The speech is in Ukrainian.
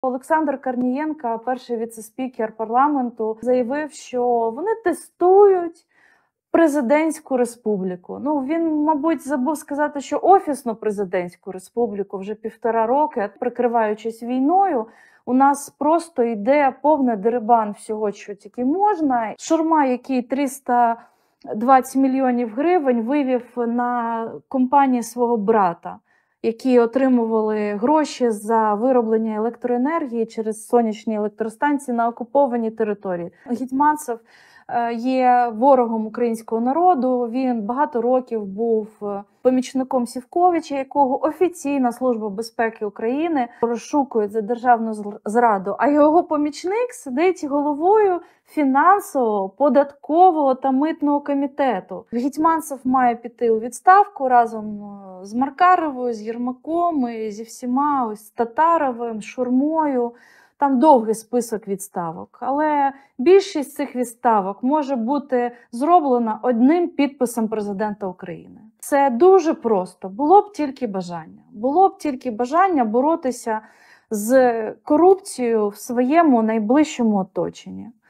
Олександр Корнієнко, перший віце-спікер парламенту, заявив, що вони тестують президентську республіку. Ну, він, мабуть, забув сказати, що офісну президентську республіку вже 1,5 роки, прикриваючись війною, у нас просто йде повний дерибан всього, що тільки можна. Шурма, який 320 мільйонів гривень вивів на компанії свого брата, які отримували гроші за вироблення електроенергії через сонячні електростанції на окупованій території. Гетманцев є ворогом українського народу, він багато років був помічником Сівковича, якого офіційна Служба безпеки України розшукує за державну зраду, а його помічник сидить головою фінансового, податкового та митного комітету. Гетманцев має піти у відставку разом з Маркаровою, з Єрмаком і зі всіма, ось з Татаровим, Шурмою. Там довгий список відставок, але більшість цих відставок може бути зроблена одним підписом президента України. Це дуже просто, було б тільки бажання. Було б тільки бажання боротися з корупцією в своєму найближчому оточенні.